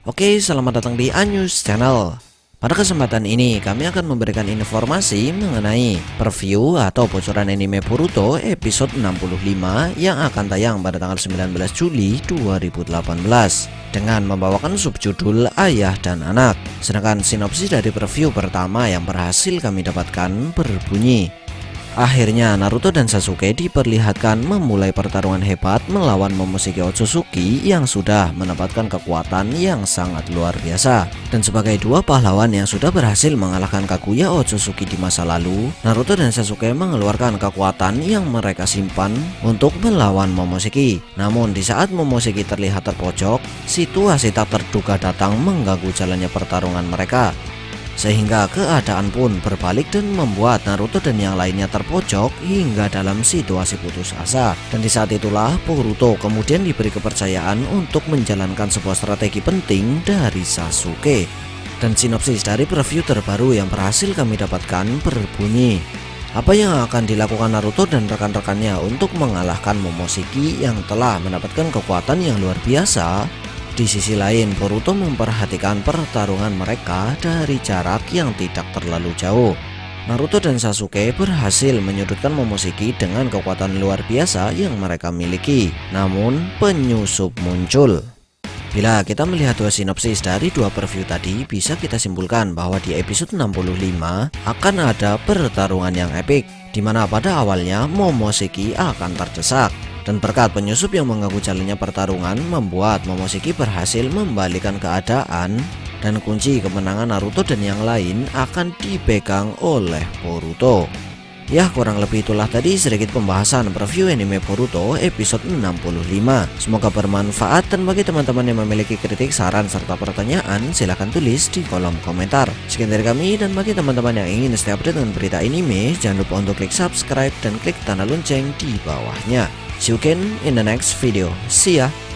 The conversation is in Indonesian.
Oke, selamat datang di Anyus Channel. Pada kesempatan ini kami akan memberikan informasi mengenai preview atau bocoran anime Boruto episode 65 yang akan tayang pada tanggal 19 Juli 2018 dengan membawakan subjudul Ayah dan Anak. Sedangkan sinopsis dari preview pertama yang berhasil kami dapatkan berbunyi: akhirnya Naruto dan Sasuke diperlihatkan memulai pertarungan hebat melawan Momoshiki Otsutsuki yang sudah mendapatkan kekuatan yang sangat luar biasa. Dan sebagai dua pahlawan yang sudah berhasil mengalahkan Kaguya Otsutsuki di masa lalu, Naruto dan Sasuke mengeluarkan kekuatan yang mereka simpan untuk melawan Momoshiki. Namun di saat Momoshiki terlihat terpojok, situasi tak terduga datang mengganggu jalannya pertarungan mereka, sehingga keadaan pun berbalik dan membuat Naruto dan yang lainnya terpojok hingga dalam situasi putus asa. Dan di saat itulah Boruto kemudian diberi kepercayaan untuk menjalankan sebuah strategi penting dari Sasuke. Dan sinopsis dari preview terbaru yang berhasil kami dapatkan berbunyi: apa yang akan dilakukan Naruto dan rekan-rekannya untuk mengalahkan Momoshiki yang telah mendapatkan kekuatan yang luar biasa. Di sisi lain, Boruto memperhatikan pertarungan mereka dari jarak yang tidak terlalu jauh. Naruto dan Sasuke berhasil menyudutkan Momoshiki dengan kekuatan luar biasa yang mereka miliki. Namun, penyusup muncul. Bila kita melihat dua sinopsis dari dua preview tadi, bisa kita simpulkan bahwa di episode 65 akan ada pertarungan yang epik, di mana pada awalnya Momoshiki akan terdesak. Dan berkat penyusup yang mengganggu jalannya pertarungan membuat Momoshiki berhasil membalikan keadaan, dan kunci kemenangan Naruto dan yang lain akan dipegang oleh Boruto. Ya, kurang lebih itulah tadi sedikit pembahasan preview anime Boruto episode 65. Semoga bermanfaat, dan bagi teman-teman yang memiliki kritik, saran, serta pertanyaan silahkan tulis di kolom komentar. Sekian dari kami, dan bagi teman-teman yang ingin stay update dengan berita anime, jangan lupa untuk klik subscribe dan klik tanda lonceng di bawahnya. See you again in the next video. See ya.